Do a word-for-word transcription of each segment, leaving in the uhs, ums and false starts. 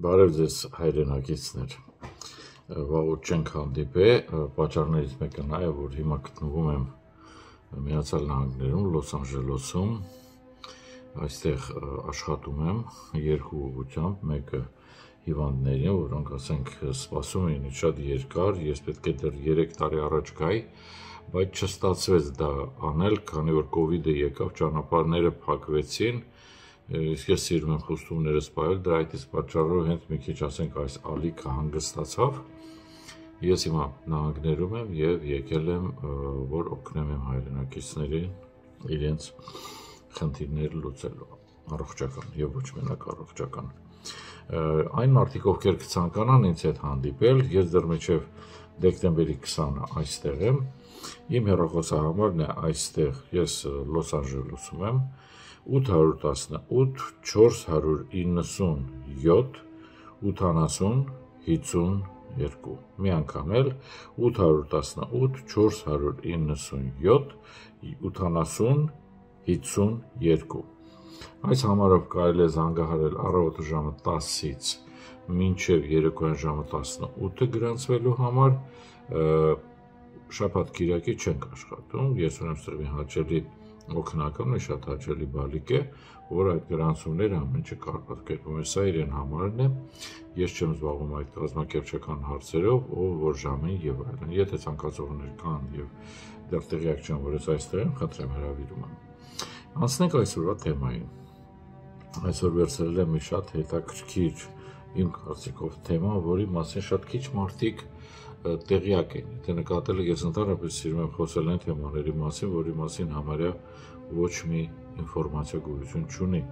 Բարև ձեզ հայրենակիցներ, վաղուց չենք հանդիպել, պատճառներից մեկը նա է, որ հիմա գտնվում եմ Միացյալ Նահանգներում, Լոս Անջելեսում, այստեղ աշխատում եմ երկու ուղղությամբ, մեկը հիվանդներին, որոնք ասենք սպասում էին շատ երկար, ես պետք է դեռ երեք տարի առաջ գայի, բայց չստացվեց դա անել, քանի որ կովիդը եկավ, ճանապարհները փակվեցին. Իսկ ես սիրում եմ խոստումներս պահել, դրա այդպես պատճառով հենց մի քիչ ասենք այս ալիքը հանգստացավ։ Ես հիմա նահանգներում եմ եւ եկել եմ, որ օգնեմ իմ հայրենակիցներին իրենց խնդիրները լուծելու, առողջական եւ ոչ մենակ առողջական։ Այն մարդիկ, ովքեր կցանկանան ինձ հետ հանդիպել, ես դեռ մինչեւ դեկտեմբերի քսանը այստեղ եմ։ Իմ հեռախոսահամարն է այստեղ, ես Լոս Անջելեսում եմ։ ութ հարյուր տասնութ չորս հարյուր իննսունյոթ ութանասուն հինգսունյոթ մի անգամ էլ ութ հարյուր տասնութ չորս հարյուր իննսունյոթ ութանասուն հինգսունյոթ Այս համարով կարելի է զանգահարել առավոտը ժամը տասից մինչև երեկոյան ժամը տասնութը գրանցվելու համար, շաբաթ կիրակի չենք աշխատում, ես ունեմ ստեղ մի հաճելի օգնական, մի շատ հաճելի բալիկ է, որ այդ գրանցումները ամեն ինչը կարգարկում է, սա իրեն համարն է, ես չեմ զբաղվում այդ կազմակերպչական հարցերով, ով որ ժամին եւ այլն, եթե ցանկացողներ կան եւ դեռ տեղյակ չեն, որ ես այստեղ եմ, խնդրեմ հրավիրում եմ։ Անցնենք այսօրվա թեմային։ Այսօր վերցրել եմ մի շատ հետաքրքիր իմ կարծիքով թեմա, որի մասին շատ քիչ մարդիկ տեղյակ են։ Եթե նկատել եք, ես ընդհանրապես սիրում եմ խոսել այն թեմաների մասին, որի մասին համարյա ոչ մի ինֆորմացիա գոյություն չունի։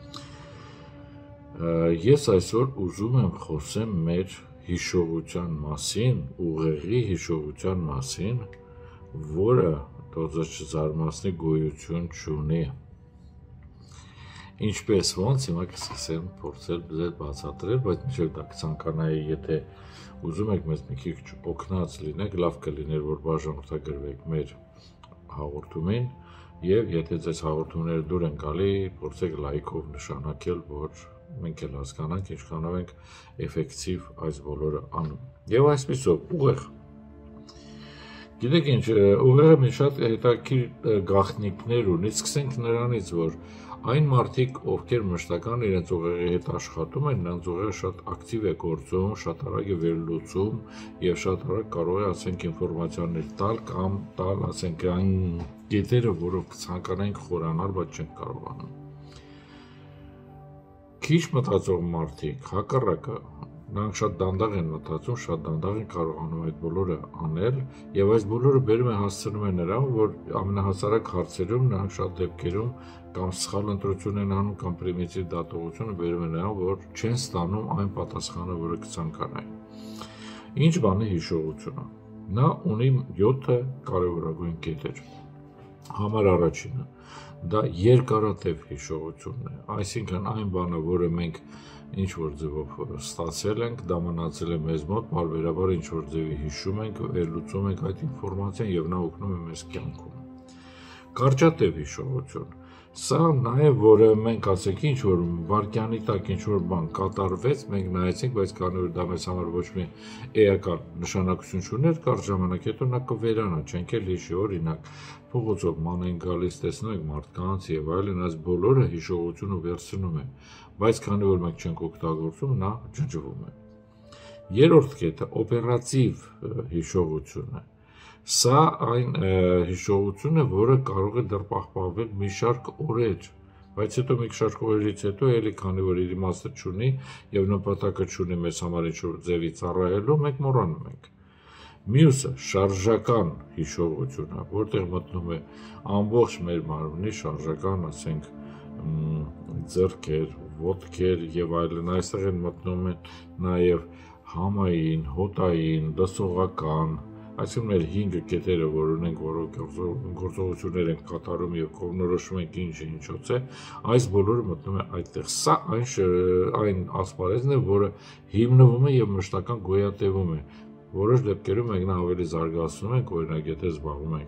Ես այսօր ուզում եմ խոսեմ մեր հիշողության մասին, ուղեղի հիշողության մասին, որը դոզը չզարմացնի գոյություն չունի։ Ինչպես ոնց հիմա կսկսեմ փորձել ձեզ բացատրել, բայց մինչև դա կցանկանայի, եթե ուզում եք մեզ մի քիչ օգնած լինեք, լավ կլիներ, որ բաժանորդագրվեք մեր հաղորդումին, եւ եթե ձեզ հաղորդումները դուր են գալի, փորձեք լայքով նշանակել, որ մենք էլ հասկանանք, ինչքանով ենք էֆեկտիվ այս բոլորը անում։ Եվ այսպեսով ուղեղ Գիտեք ինչ, ուղեղը մի շատ հետաքրքիր գաղտնիքներ ունի, սկսենք նրանից, որ այն մարդիկ, ովքեր մշտական իրենց ուղեղի հետ աշխատում են, նրանց ուղեղը շատ ակտիվ է գործում, շատ արագ է վերլուծում եւ շատ արագ կարող է, ասենք, ինֆորմացիաներ տալ կամ տալ, ասենք, այն կետերը, որով կցանկանայինք խորանալ, բայց չենք կարողանում։ Քիչ մտածող մարդիկ, հակառակը, նրանք շատ դանդաղ են մտածում, շատ դանդաղ են կարողանում այդ բոլորը անել, եւ այս բոլորը բերում է հասցնում է նրան, որ ամենահասարակ հարցերում նրանք շատ դեպքերում կամ սխալ ընտրություն են անում, կամ պրիմիտիվ դատողությունը բերում է նրան, որ չեն ստանում այն պատասխանը, որը կցանկանային։ Ինչ բան է հիշողությունը։ Նա ունի յոթ կարևորագույն կետեր։ Համար առաջինը դա երկարատև հիշողությունն է, այսինքն այն բանը, որը մենք ինչ որ ձևով ստացել ենք, դա մնացել է մեզ մոտ, բարբերաբար ինչ որ ձևի հիշում ենք, վերլուծում ենք այդ ինֆորմացիան եւ նա օգնում է մեզ կյանքում։ Կարճատև հիշողություն։ Սա նաեւ, որը մենք ասենք ինչ որ վարկյանի տակ ինչ որ բան կատարվեց, մենք նայեցինք, բայց քանի որ դա մեզ համար ոչ մի էական նշանակություն չուներ, կարճ ժամանակ հետո նա կվերանա, չենք էլ հիշի, օրինակ, փողոցով ման են գալիս, տեսնում եք մարդկանց եւ այլն, այս բոլորը հիշողությունը վերցնում է, բայց քանի որ մենք չենք օգտագործում, նա ջնջվում է։ Երրորդ կետը օպերատիվ հիշողություն է։ Սա այն հիշողությունը, որը կարող է դեռ պահպանվել մի շարք օրեր, բայց հետո մի շարք օրերից հետո էլի քանի որ իր իմաստը չունի եւ նպատակը չունի մեզ համար ինչ-որ ձևի ծառայելու, մենք մոռանում ենք։ Մյուսը շարժական հիշողությունը, որտեղ մտնում է ամբողջ մեր մարմնի շարժական, ասենք, ձեռքեր, ոտքեր եւ այլն, այստեղ են մտնում են նաեւ համային, հոտային, դասողական, այսինքն մեր հինգ կետերը, որ ունենք, որոնք գործողություններ են կատարում եւ կողմնորոշում ենք ինչը ինչոց է, այս բոլորը մտնում է այդտեղ։ Սա այն այն ասպարեզն է, որը հիմնվում է եւ մշտական գոյատևում է։ Որոշ դեպքերում մենք նա ավելի զարգացնում ենք, օրինակ, եթե զբաղվում ենք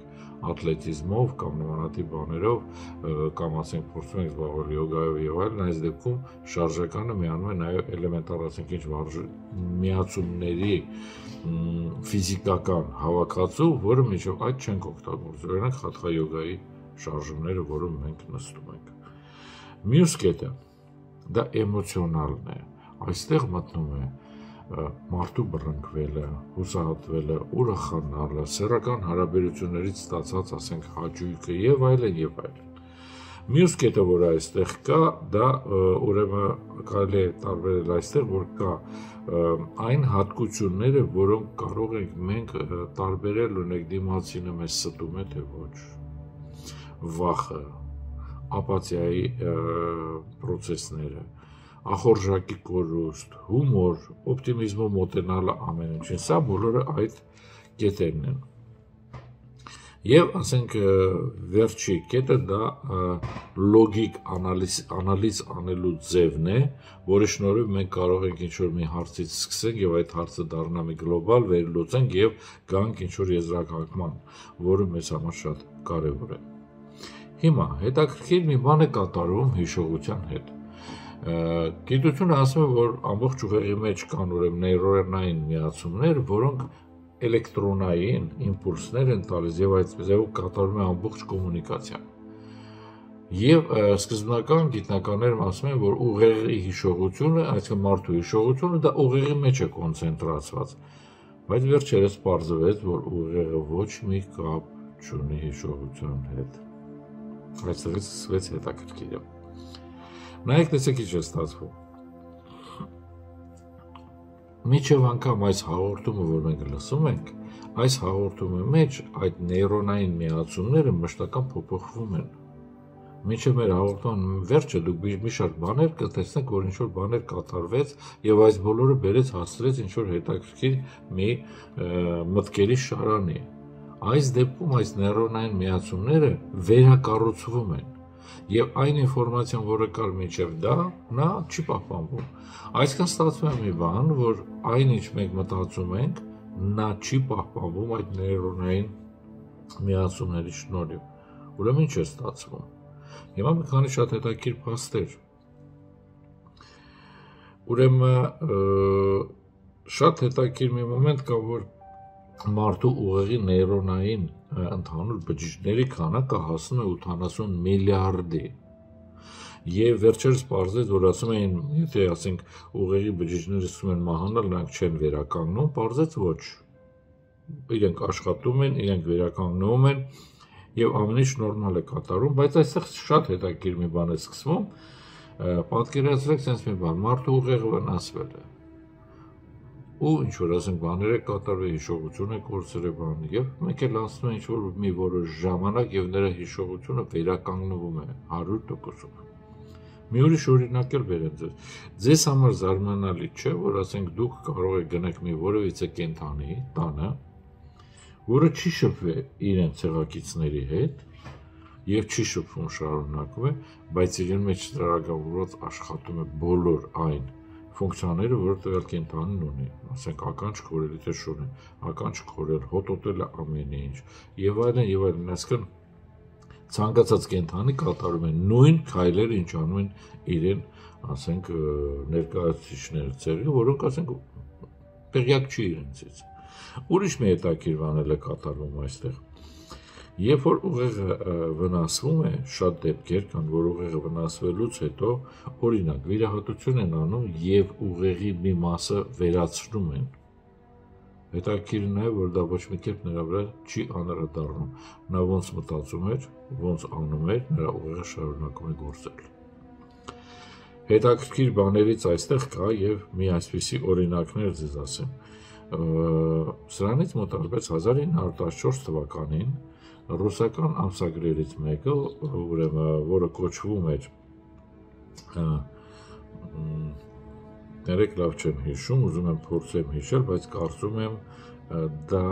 ատլետիզմով կամ նմանատիպ բաներով կամ ասենք փորձում ենք զբաղվել յոգայով եւ այլն, այս դեպքում շարժականը միանում է նաեւ էլեմենտար ասենք ինչ միացումների ֆիզիկական հավաքածու, որը միջով այդ չենք օգտագործում, օրինակ խաթխա յոգայի շարժումները, որում մենք նստում ենք։ Մյուս կետը դա էմոցիոնալն է, այստեղ մտնում է մարդու բռնկվելը, հուսահատվելը, ուրախանալը, սեռական հարաբերություններից ստացած, ասենք, հաճույքը եւ այլն եւ այլն։ Մյուս կետը, որ այստեղ կա, դա ուրեմն կարելի է տարբերել այստեղ, որ կա այն հատկությունները, որոնք կարող ենք մենք տարբերել, ունենք դիմացինը մեզ ստում է, թե ոչ, վախը, ապաթիայի պրոցեսները, ախորժակի կորուստ, հումոր, օպտիմիզմով մոտենալը ամեն ինչին, սա բոլորը այդ կետերն են։ Եվ ասենք վերջի կետը դա լոգիկ անալիզ, անալիզ անելու ձևն է, որի շնորհիվ մենք կարող ենք ինչ-որ մի հարցից սկսենք եւ այդ հարցը դառնա մի գլոբալ վերլուծենք եւ գանք ինչ-որ եզրակացման, որը մեզ համար շատ կարեւոր է։ Հիմա հետաքրքիր մի բան է կատարվում հիշողության հետ։ Գիտությունը ասում է, որ ամբողջ ուղեղի մեջ կան ուրեմն նեյրոնային միացումներ, որոնք էլեկտրոնային իմպուլսներ են տալիս եւ այդ ձևով կատարվում է ամբողջ կոմունիկացիան։ Եվ սկզբնական գիտնականներն ասում են, որ ուղեղի հիշողությունը, այսինքն մարդու հիշողությունը դա ուղեղի մեջ է կոնցենտրացված, բայց վերջերս պարզվեց, որ ուղեղը ոչ մի կապ չունի հիշողության հետ։ Այստեղից սկսվեց հետաքրքիրը։ Նայեք, տեսեք ինչ է ստացվում։ Միջև անգամ այս հաղորդումը, որ մենք լսում ենք, այս հաղորդումի մեջ այդ նեյրոնային միացումները մշտական փոփոխվում են։ Մինչև մեր հաղորդման վերջը դուք մի շարք բաներ կտեսնեք, որ ինչ-որ բաներ կատարվեց եւ այս բոլորը բերեց հասցրեց ինչ-որ հետաքրքիր մի մտքերի շարանի։ Այս դեպքում այս նեյրոնային միացումները վերակառուցվում են եւ այն ինֆորմացիան, որը կար մինչև դա, նա չի պահպանվում։ Այսինքն ստացվում է մի բան, որ այն ինչ մենք մտածում ենք, նա չի պահպանվում այդ նեյրոնային միացումների շնորհիվ։ Ուրեմն ինչ է ստացվում։ Հիմա մի քանի շատ հետաքրքիր փաստեր։ Ուրեմն շատ հետաքրքիր մի մոմենտ կա, որ մարդու ուղեղի նեյրոնային ընդհանուր բջիջների քանակը հասնում է ութանասուն միլիարդի։ Եվ վերջերս պարզեց, որ ասում էին, եթե ասենք ուղեղի բջիջները սկսում են մահանալ, նրանք չեն վերականգնում, պարզեց ոչ։ Իրենք աշխատում են, իրենք վերականգնում են եւ ամեն ինչ նորմալ է կատարում, բայց այստեղ շատ հետաքրքիր մի բան է սկսվում։ Պատկերացրեք sense մի բան, մարդու ուղեղը վնասվել է։ Ու ինչ որ ասենք բաներ է կատարվել, հիշողություն է կորցրել բան, եւ մեկ էլ անցնում է ինչ որ մի որոշ ժամանակ եւ նրա հիշողությունը վերականգնվում է հարյուր տոկոսով։ Մի ուրիշ օրինակ էլ բերեմ ձեզ։ Ձեզ համար զարմանալի չէ, որ ասենք դուք կարող եք գնաք մի որևիցե կենդանի տանը, որը չի շփվել իրեն ցեղակիցների հետ եւ չի շփվում շարունակում է, բայց իրեն մեջ ծրագրավորված աշխատում է բոլոր այն ֆունկցիաները, որը տվյալ կենդանին ունի, ասենք ականջ քորել, թե շունը, ականջ քորել, հոտոտել ամեն ինչ, եւ այլն եւ այլն, այսինքն ցանկացած կենդանի կատարում են նույն քայլերը, ինչ անում են իրեն, ասենք ներկայացուցիչները ցեղի, որոնք ասենք տեղյակ չի իրենցից։ Ուրիշ մի հետաքրքիր բան էլ է կատարվում այստեղ։ Երբ որ ուղեղը վնասվում է, շատ դեպքեր կան, որ ուղեղը վնասվելուց հետո, օրինակ, վիրահատություն են անում եւ ուղեղի մի մասը վերացնում են։ Հետաքրքիրն է, որ դա ոչ մի կերպ նրա վրա չի անդրադառնում։ Նա ոնց մտածում էր, ոնց անում էր, նրա ուղեղը շարունակում է գործել։ Հետաքրքիր բաներից այստեղ կա եւ մի այսպիսի օրինակներ ձեզ ասեմ։ Սրանից մոտավորապես հազար ինը հարյուր տասնչորս թվականին ռուսական ամսագրերից մեկը, ուրեմն, որը կոչվում էր ներեք լավ չեմ հիշում, ուզում եմ փորձեմ հիշել, բայց կարծում եմ դա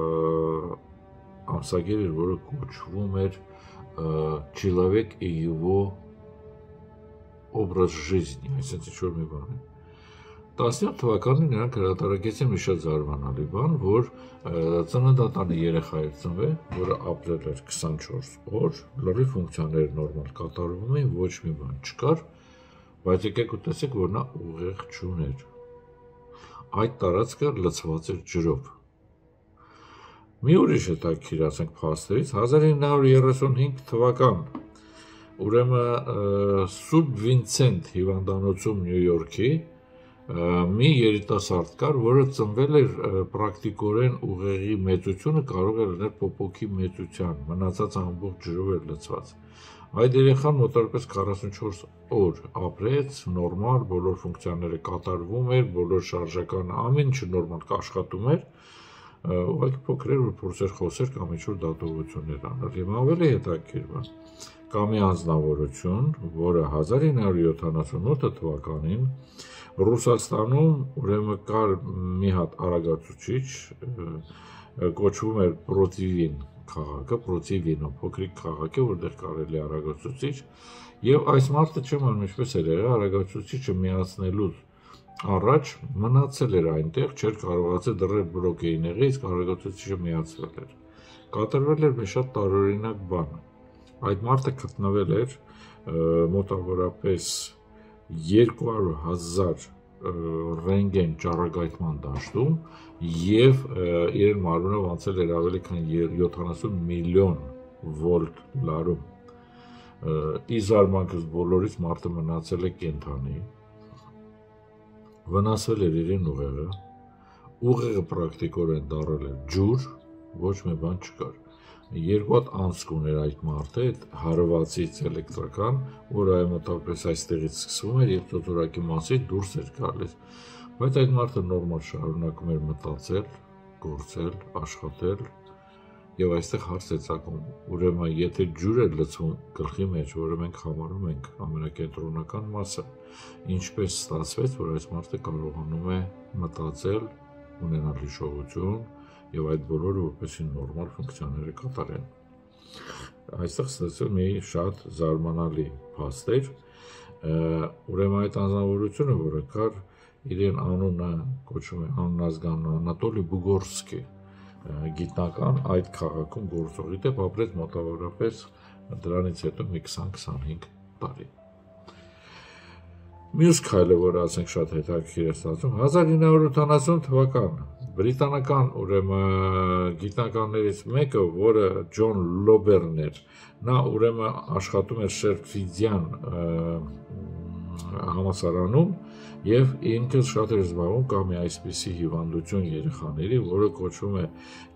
ամսագիր էր, որը կոչվում էր Человек и его образ жизни, այսինքն ինչ-որ մի բան է։ տասնյոթ թվականին նրանք հրատարակեցին մի շատ զարմանալի բան, որ ծննդատանի երեխա էր ծնվել, որը ապրել էր քսանչորս օր, լրիվ ֆունկցիաները նորմալ կատարվում էին, ոչ մի բան չկար, բայց եկեք ու տեսեք, որ նա ուղեղ չուներ։ Այդ տարածքը լցված էր ջրով։ Մի ուրիշ հետաքրքիր, ասենք, փաստերից հազար ինը հարյուր երեսունհինգ թվական, ուրեմն Սուրբ Վինսենտ հիվանդանոցում Նյու Յորքի մի երիտասարդ կար, որը ծնվել էր պրակտիկորեն ուղեղի մեծությունը կարող է լինել պոպոքի մեծության, մնացած ամբողջ ջրով էր լցված։ Այդ երեխան մոտավորապես քառասունչորս օր ապրեց, նորմալ, բոլոր ֆունկցիաները կատարվում էր, բոլոր շարժական ամեն ինչը նորմալ աշխատում էր, ուղղակի փոքր էր, որ փորձեր խոսեր կամ ինչ-որ դատողություններ անել։ Հիմա ավելի հետաքրքիր բան։ Կա մի անձնավորություն, որը հազար ինը հարյուր յոթանասունութ թվականին Ռուսաստանում ուրեմն կար մի հատ արագացուցիչ, կոչվում էր Պրոտիվին քաղաքը, Պրոտիվինո, փոքրիկ քաղաք է, որտեղ կարելի է արագացուցիչ, եւ այս մարդը չեմ անում ինչպես էր եղել, արագացուցիչը միացնելուց առաջ մնացել էր այնտեղ, չէր կարողացել դեռ բլոկեին եղել, իսկ արագացուցիչը միացվել էր։ Կատարվել էր մի շատ տարօրինակ բան։ Այդ մարդը գտնվել էր մոտավորապես երկու հարյուր հազար ռենտգեն ճառագայթման դաշտում եւ իր մարմնով անցել էր ավելի քան յոթանասուն միլիոն վոլտ լարում։ Ի զարմանքս բոլորից մարդը մնացել է կենդանի, վնասվել էր իրեն ուղեղը, ուղեղը պրակտիկորեն դառել էր ջուր, ոչ մի բան չկար։ Երկու հատ անցք ուներ այդ մարդը, այդ հարվածից էլեկտրական, որը մոտավորապես այստեղից սկսվում էր եւ ծոծորակի մասից դուրս էր գալիս։ Բայց այդ մարդը նորմալ շարունակում էր մտածել, գործել, աշխատել եւ այստեղ հարց է ծագում։ Ուրեմն եթե ջուր է լցվում գլխի մեջ, որը մենք համարում ենք ամենակենտրոնական մասը, ինչպես ստացվեց, որ այս մարդը կարողանում է մտածել, ունենալ հիշողություն եւ այդ բոլորը որպեսզի նորմալ ֆունկցիաները կատարեն։ Այստեղ ստացել մի շատ զարմանալի փաստ էր, ուրեմն այդ անձնավորությունը, որը կար, իրեն անունը կոչվում է աննազգան Անատոլի Բուգորսկի, գիտնական այդ քաղաքում գործողի տեպ ապրեց մոտավորապես դրանից հետո մի քսան-քսանհինգ տարի։ Մյուս քայլը, որը ասենք շատ հետաքրքիր է ստացվում, հազար ինը հարյուր ութանասուն թվական բրիտանական ուրեմն գիտնականներից մեկը, որը Ջոն Լոբերն էր, նա ուրեմն աշխատում էր Շերֆիդյան համալսարանում եւ ինքը շատ էր զբաղվում կա մի այսպիսի հիվանդություն երեխաների, որը կոչվում է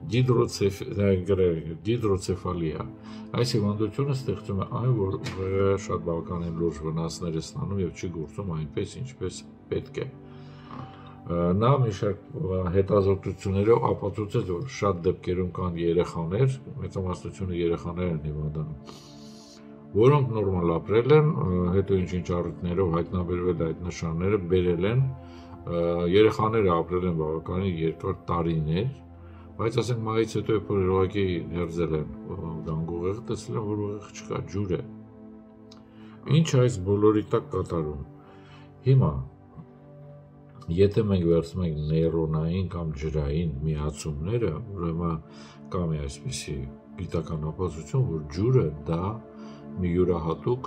դիդրոցեֆալիա։ Այս հիվանդությունը ստեղծում է այն, որ ուղեղը շատ բավականին լուրջ վնասներ է ստանում եւ չի գործում այնպես, ինչպես պետք է։ Նա մի շարք հետազոտություններով ապացուցեց, որ շատ դեպքերում կան երեխաներ, մեծամասնությունը երեխաներ են հիվանդանում, որոնք նորմալ ապրել են, հետո ինչ-ինչ առիթներով հայտնաբերվել այդ նշանները, բերել են, երեխաները ապրել են բավականին երկար տարիներ, բայց ասենք մահից հետո երբ որ ուղղակի հերձել են գանգ ուղեղը, տեսել են, որ ուղեղ չկա, ջուր է։ Ինչ այս բոլորի տակ կատարում։ Հիմա եթե մենք վերցնում ենք նեյրոնային կամ ջրային միացումները, ուրեմն կա մի այսպիսի գիտական ապացույցություն, որ ջուրը դա մի յուրահատուկ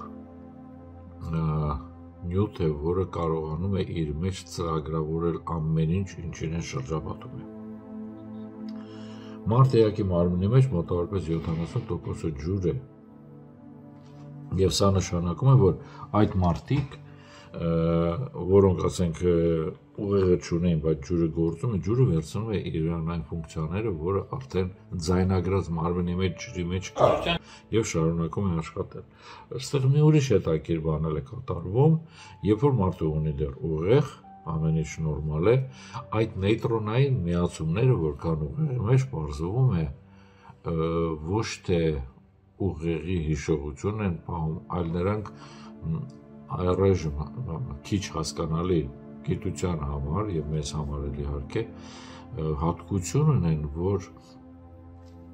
նյութ է, որը կարողանում է իր մեջ ծրագրավորել ամեն ինչ, ինչին է շրջապատում է։ Մարդեյակի մարմնի մեջ մոտավորապես յոթանասուն տոկոսը ջուր է, եւ սա նշանակում է, որ այդ մարդիկ, որոնք ասենք ուղեղը չունեն, բայց ջուրը գործում է, ջուրը վերցնում է իրան այն ֆունկցիաները, որը արդեն ձայնագրած մարմնի մեջ ջրի մեջ կա եւ շարունակում է աշխատել։ Այստեղ մի ուրիշ հետաքրքիր բան է կատարվում, երբ որ մարդը ունի դեռ ուղեղ, ամեն ինչ նորմալ է, այդ նեյտրոնային միացումները, որ կան ուղեղի մեջ, բարձվում է ոչ թե ուղեղի հիշողություն են պահում, այլ նրանք այռեժմ քիչ հասկանալի գիտության համար եւ մեզ համար էլ իհարկե հատկություն ունեն, որ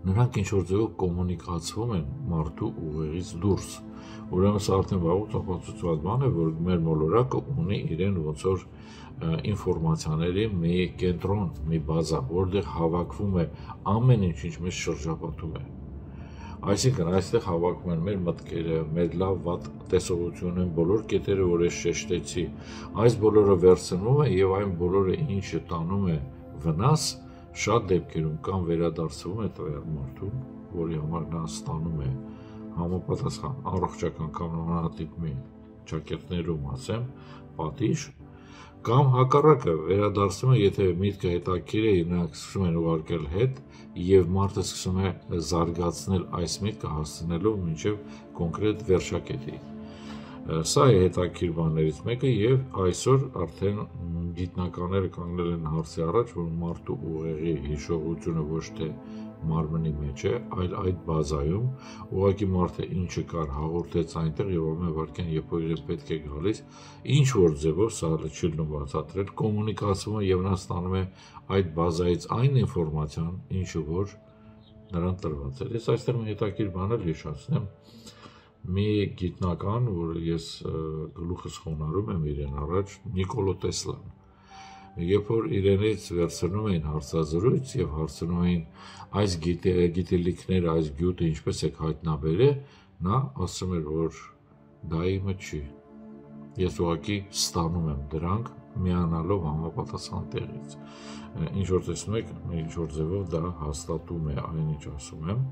նրանք ինչ որ ձևով կոմունիկացվում են մարդու ուղեղից դուրս։ Ուրեմն սա արդեն վաղուց ապացուցված բան է, որ մեր մոլորակը ունի իրեն ոնց որ ինֆորմացիաների մի կենտրոն, մի բազա, որտեղ հավաքվում է ամեն ինչ, ինչ մեզ շրջապատում է։ Այսինքն այստեղ հավաքվում են մեր մտքերը, մեր լավ վատ տեսողությունը, բոլոր կետերը, որ ես շեշտեցի, այս բոլորը վերցնում է եւ այն բոլորը ինչը տանում է վնաս, շատ դեպքերում կամ վերադարձվում է տվյալ մարդուն, որի համար նա ստանում է համապատասխան առողջական կամ նմանատիպ մի ճակերտներում ասեմ, պատիժ, կամ հակառակը վերադարձում է, եթե միտքը հետաքրքիր է, նրանք սկսում են ուղարկել հետ եւ մարդը սկսում է զարգացնել այս միտքը հասցնելով մինչեւ կոնկրետ վերջակետի։ Սա է հետաքրքիր բաներից մեկը եւ այսօր արդեն գիտնականները կանգնել են հարցի առաջ, որ մարդու ուղեղի հիշողությունը ոչ թե մարմնի մեջ է, այլ այդ բազայում ուղղակի մարդը ինչը կար հաղորդեց այնտեղ եւ ամեն վարքյան երբ որ իրեն պետք է գալիս, ինչ որ ձևով սա լիչիլնում բացատրել, կոմունիկացումը եւ նա ստանում է այդ բազայից այն ինֆորմացիան, ինչը որ նրան տրված է։ Ես այստեղ մի հետաքրքիր բան էլ հիշեցնեմ, մի գիտնական, որ ես գլուխս խոնարհում եմ իրեն առաջ, Նիկոլա Տեսլան, երբ որ իրենից վերցնում էին հարցազրույց եւ հարցնում էին այս գիտելիքները, այս գյուտը ինչպես եք հայտնաբերել, նա ասում էր, որ դա իմը չի։ Ես ուղղակի ստանում եմ դրանք միանալով համապատասխան տեղից։ Ինչ որ տեսնում եք, ինչ որ ձևով դա հաստատում է այն ինչ ասում եմ։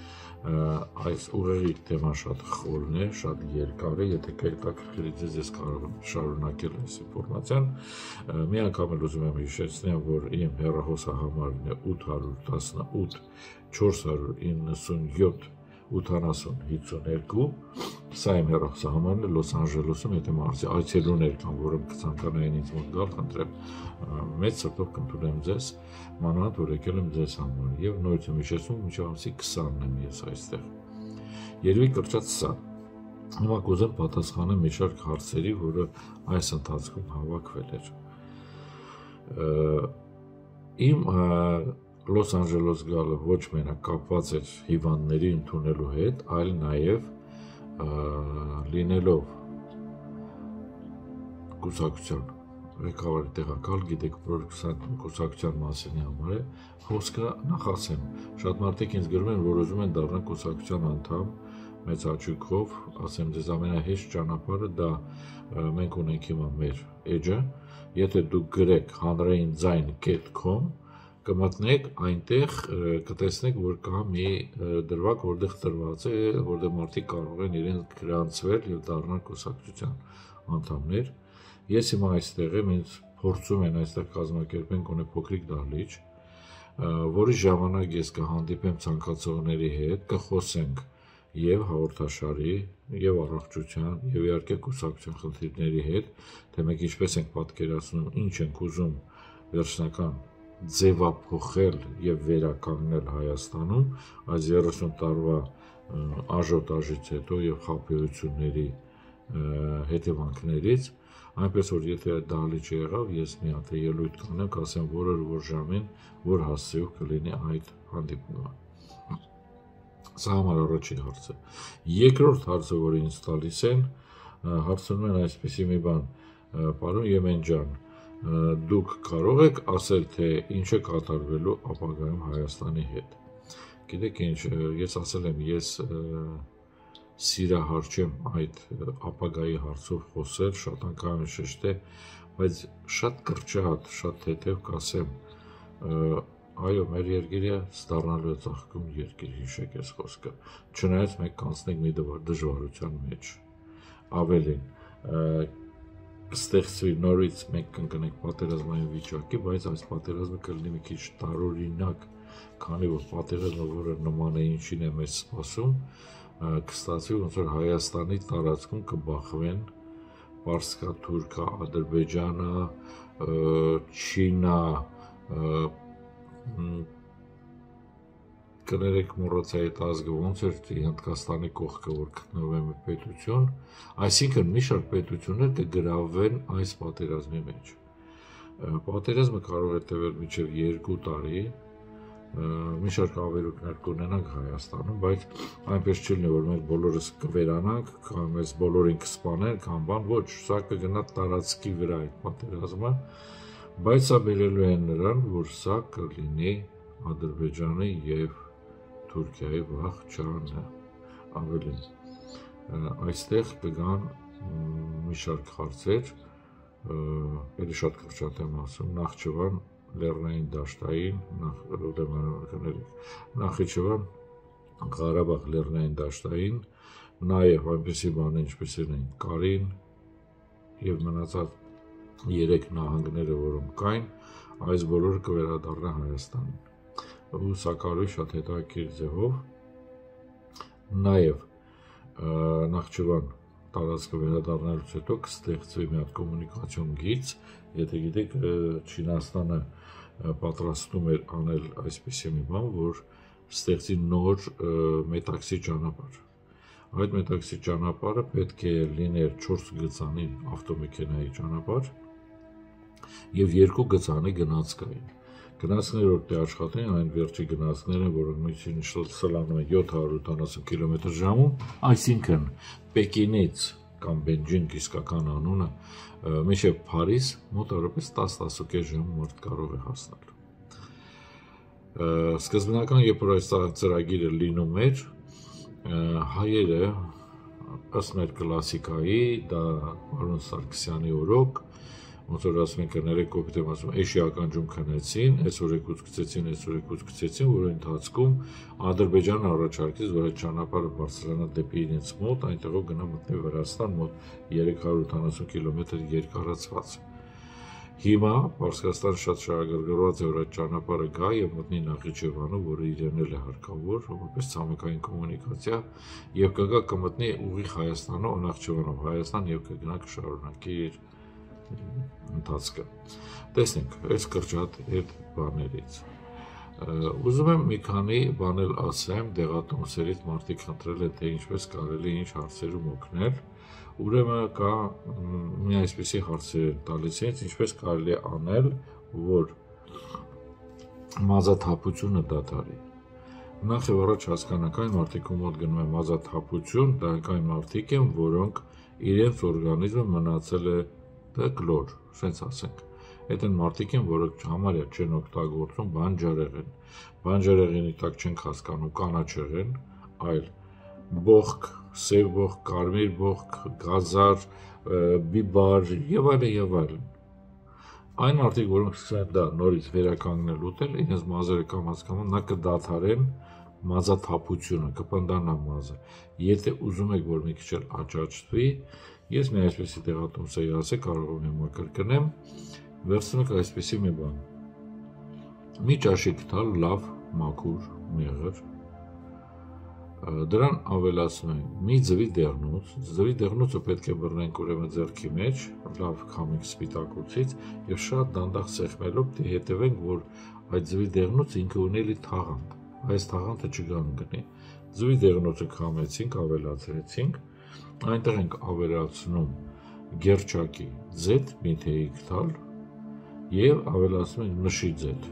Այս ուղեղի թեման շատ խորն է, շատ երկար է, եթե կհետաքրքրի ձեզ ես կարող եմ շարունակել այս ինֆորմացիան։ Մի անգամ էլ ուզում եմ հիշեցնել, որ իմ հեռախոսահամարն է ութ տասնութ չորս իննսունյոթ ութանասուն հինգսունհինգ, սա իմ հեռախոսահամարն է Լոս Անջելեսում, եթե մարզի այցելուներ կան, որոնք կցանկանային ինձ մոտ գալ, խնդրեմ, մեծ սրտով կընդունեմ ձեզ, մանավանդ որ եկել եմ ձեզ համար, եւ նորից եմ հիշեցնում, մինչև ամսի քսանն եմ ես այստեղ։ Երևի կրճատ սա։ Հիմա կուզեմ պատասխանեմ մի շարք հարցերի, որը այս ընթացքում հավաքվել էր։ Իմ Լոս Անջելես գալը ոչ մենակ կապված էր հիվանդների ընդունելու հետ, այլ նաև լինելով կուսակցության ղեկավարի տեղակալ, գիտեք, որ կուսակցության մասին համար է, խոսքը նախասեմ։ Շատ մարդիկ ինձ գրում են, որ ուզում են դառնալ կուսակցության անդամ, մեծ հաճույքով, ասեմ ձեզ ամենահեշտ ճանապարհը դա մենք ունենք հիմա մեր էջը, եթե դուք գրեք հանրային ձայն կետ կոմ կմտնեք այնտեղ կտեսնեք, որ կա մի դրվագ, որտեղ տրված է, որտեղ մարդիկ կարող են իրեն գրանցվել եւ դառնալ կուսակցության անդամներ։ Ես հիմա այստեղ եմ, ինձ փորձում են այստեղ կազմակերպեն գոնե փոքրիկ դահլիճ, որի ժամանակ ես կհանդիպեմ ցանկացողների հետ, կխոսենք եւ հաղորդաշարի, եւ առողջության, եւ իհարկե կուսակցության խնդիրների հետ, թե մենք ինչպես ենք պատկերացնում, ինչ ենք ուզում վերջնական ձևափոխել եւ վերականգնել Հայաստանում այս երեսուն տարվա աժոտաժից հետո եւ խաբեությունների հետևանքներից, այնպես որ եթե դահլիճը եղավ, ես մի հատ ելույթ կանեմ, կասեմ որ որ ժամին, որ հասցեով կլինի այդ հանդիպումը։ Սա համար առաջին հարցը։ Երկրորդ հարցը, որ ինձ տալիս են, հարցնում են այսպեսի մի բան, պարոն Եմեն ջան, դուք կարող եք ասել, թե ինչ է կատարվելու ապագայում Հայաստանի հետ։ Գիտեք ինչ, ես ասել եմ, ես սիրահար չեմ այդ ապագայի հարցով խոսել, շատ անգամ շեշտել, բայց շատ կրճատ, շատ թեթև կասեմ, այո, մեր երկիրը ստառնալու է ծաղկում երկիր, հիշեք այս խոսքը, չնայած մենք կանցնենք մի դժվարության մեջ, ավելին, կստեղծվի նորից մենք կընկնենք պատերազմային վիճակի, բայց այս պատերազմը կլինի մի քիչ տարօրինակ, քանի որ պատերազմը, որը նման է ինչին է մեզ սպասում, կստացվի ոնց որ Հայաստանի տարածքում կբախվեն Պարսկա, Թուրքա, Ադրբեջանը, Չինա, կներեք մոռացա այդ ազգը ոնց էր Հնդկաստանի կողքը, որ գտնվում է մի պետություն, այսինքն մի շարք պետություններ կգրավվեն այս պատերազմի մեջ։ Պատերազմը կարող է տևել մինչև երկու տարի, մի շարք ավերուկներ կունենանք Հայաստանում, բայց այնպես չի լինի, որ մենք բոլորս կվերանանք, կամ մեզ բոլորին կսպանեն, կամ բան, ոչ, սա կգնա տարածքի վրա այդ պատերազմը, բայց սա բերելու է նրան, որ սա կլինի Ադրբեջանի եւ Թուրքիայի վաղճանը, ավելին, այստեղ կգան մի շարք հարցեր, էլի շատ կրճատ եմ ասում, Նախճիվան Լեռնային դաշտային, Նախիջևան Ղարաբաղ Լեռնային դաշտային, նաև այնպիսի բաներ, ինչպիսին են Կարին եւ մնացած երեք նահանգները, որոնք կային, այս բոլորը կվերադառնա Հայաստանին։ Ու սա կարելի շատ հետաքրքիր ձևով նաև Նախճիվան տարածքը վերադառնալուց հետո կստեղծվի մի հատ կոմունիկացիոն գիծ, եթե գիտեք Չինաստանը պատրաստում էր անել այսպիսի մի բան, որ ստեղծի նոր մետաքսի ճանապարհ։ Այդ մետաքսի ճանապարհը պետք է լիներ չորս գծանի ավտոմեքենայի ճանապարհ եւ երկու գծանի գնացքային։ Գնացքները որ աշխատեն, այն վերջի գնացքները, որոնք միջին սլանում են յոթ հարյուր ութանասուն կիլոմետր ժամում, այսինքն Պեկինից կամ Բենջինգ իսկական անունը մինչև Փարիզ մոտավորապես տասը-տասուկես ժամ մարդ կարող է հասնել։ Սկզբնական երբ որ այս ծրագիրը լինում էր, հայերը ըստ մեր կլասիկայի, դա Արոն Սարգսյանի օրոք, ոնց որ ասում են կներեք կոպիտ եմ ասում, էշի ականջում քնեցին, այսօր եկուց գցեցին, այսօր եկուց գցեցին, որի ընթացքում Ադրբեջանը առաջարկեց, որ այդ ճանապարհը բարձրանա դեպի իրենց մոտ, այնտեղով գնա մտնի Վրաստան մոտ երեք հարյուր ութանասուն կիլոմետր երկարացված։ Հիմա Պարսկաստանը շատ շահագրգռված է, որ այդ ճանապարհը գա եւ մտնի Նախիջևանը, որը իրեն էլ է հարկավոր, որպես ցամաքային կոմունիկացիա, եւ կգա կմտնի ուղիղ Հայաստանով, Նախճիվանով Հայաստան եւ կգնա կշարունակի իր ընթացքը։ Տեսնենք, այս կրճատ այդ բաներից։ Ուզում եմ մի քանի բան էլ ասեմ, դեղատոմսերից մարդիկ խնդրել են, թե ինչպես կարելի ինչ հարցերում օգնել, ուրեմն կա մի այսպիսի հարցեր տալիս են, ինչպես կարելի է անել, որ մազաթափությունը դադարի։ Նախ եւ առաջ հասկանանք այն մարդիկ, ում մոտ գնում է մազաթափություն, դա այն մարդիկ են, որոնք իրենց օրգանիզմը մնացել է կլոր, սենց ասենք, այդ են մարդիկ են, որոնք համարյա չեն օգտագործում բանջարեղեն, բանջարեղենի տակ չենք հասկանում կանաչեղեն, այլ բողք, սև բողք, կարմիր բողք, գազար, բիբար եւ այլն եւ այլն։ Այն մարդիկ, որոնք սկսեն դա նորից վերականգնել ուտել, իրենց մազերը կամ հասկանում նա կդադարեն մազաթափությունը, կպնդանա մազը։ Եթե ուզում եք, որ մի քիչ էլ աճաճվի, ես մի այսպեսի տեղատոմսեի ասել, կարող եմ կրկնեմ, վերցնեք այսպեսի մի բան։ Մի ճաշիկ տալ լավ մաքուր մեղր, դրան ավելացնում ենք մի ձվի դեղնուց, ձվի դեղնուցը պետք է բռնենք ուրեմն ձեռքի մեջ, լավ քամենք սպիտակուցից եւ շատ դանդաղ սեղմելով դե հետևենք, որ այդ ձվի դեղնուցը ինքը ունելի թաղանթ, այս թաղանթը չգանգնի։ Ձվի դեղնուցը քամեցինք, ավելացրեցինք, այնտեղ ենք ավելացնում գերչակի ձետ, մի թեյիկ տալ եւ ավելացնում ենք նշի ձետ։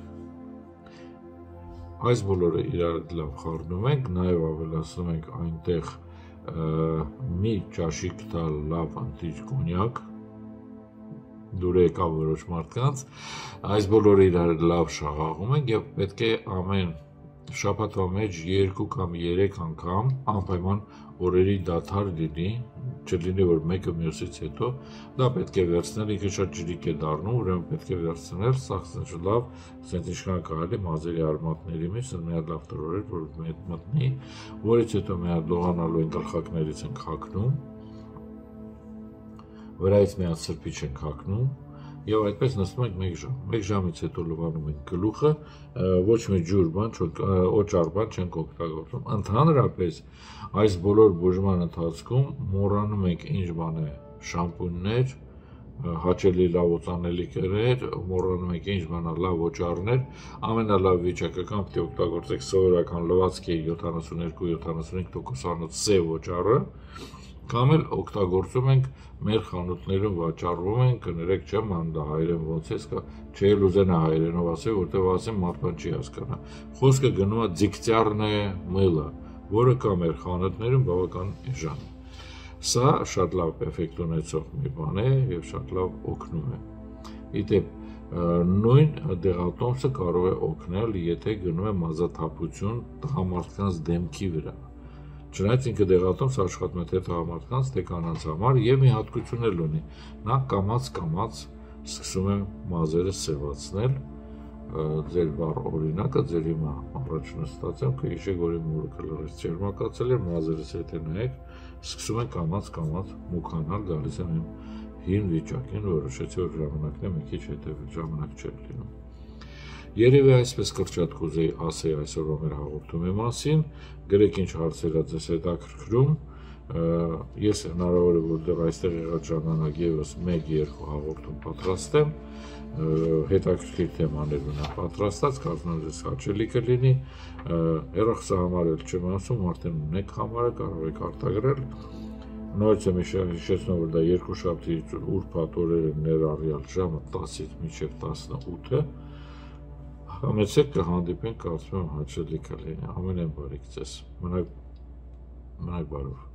Այս բոլորը իրար լավ խառնում ենք, նաև ավելացնում ենք այնտեղ մի ճաշիկ տալ լավ անտիճ կոնյակ, դուր եկա որոշ մարդկանց, այս բոլորը իրար լավ շաղաղում ենք եւ պետք է ամեն շաբաթվա մեջ երկու կամ երեք անգամ անպայման օրերի դադար լինի, չլինի որ մեկը մյուսից հետո, դա պետք է վերցնել, ինքը շատ ջրիկ է դառնում, ուրեմն պետք է վերցնել, սաղ լավ, ասենք ինչքան կարելի մազերի արմատների մեջ, մի հատ լավ տրորեր, որ մտնի, որից հետո մի հատ լողանալու են գլխակներից ենք հագնում, վրայից մի հատ սրբիչ ենք հագնում, եւ այդպես նստում ենք մեկ ժամ։ Մեկ ժամից հետո լվանում ենք գլուխը, ոչ մի ջուր բան, օճառ բան չենք օգտագործում։ Ընդհանրապես այս բոլոր բուժման ընթացքում մոռանում ենք ինչ բան է շամպուններ, հաճելի լավ օծանելիքներ, մոռանում ենք ինչ բան է լավ օճառներ, ամենալավ վիճակը կամ պետք է օգտագործեք սովորական լվացքի յոթանասուն երկու յոթանասուն հինգ տոկոսանոց սև օճառը, Կամ էլ օգտագործում ենք մեր խանութներում վաճառվում են, կներեք չեմ ան դա հայերեն ոնց է, չէ լուզենա հայերենով ասել, որտեղ ասեմ մարդան չի հասկանա։ Խոսքը գնում է դիկտյարն է մելը, որը կա մեր խանութներում բավական էժան։ Սա շատ լավ էֆեկտ ունեցող մի բան է եւ շատ լավ օգնում է։ Իդեպ նույն դեղատոմսը կարող է օգնել, եթե գնում է մազաթափություն տղամարդկանց դեմքի վրա։ Չնայած ինքը դեղատոմս աշխատում է թե տղամարդկանց, թե կանանց համար եւ մի հատկություն էլ ունի։ Նա կամած-կամած սկսում է մազերը սևացնել, ձեր բառ օրինակը ձեր հիմա առաջ նստած եմ, կհիշեք, որ իմ մուրը կլորից ջերմակացել է, մազերս եթե նայեք, սկսում են կամած-կամած մուքանալ, գալիս եմ իմ հին վիճակին, որոշեցի, որ ժամանակն է մի քիչ հետևել, ժամանակ չէր լինում։ Երևի այսպես կրճատ կուզեի ասեի այսօրվա մեր հաղորդումի մասին, գրեք ինչ հարցեր ա ձեզ հետաքրքրում, ես հնարավոր է որտեղ այստեղ եղած ժամանակ եւս մեկ-երկու հաղորդում պատրաստեմ, հետաքրքիր թեմաներ ունեմ պատրաստած, կարծում եմ ձեզ հաճելի կլինի, հեռախոսահամար էլ չեմ ասում, արդեն ունեք համարը, կարող եք արտագրել, նորից եմ հիշեցնում, որ դա երկուշաբթի ուրբաթ օրերը ներառյալ ժամը տասից մինչև տասնութը, համեցեք կհանդիպենք, կարծում եմ հաճելի կլինի, ամեն են բարիք ձեզ, մնաք բարով։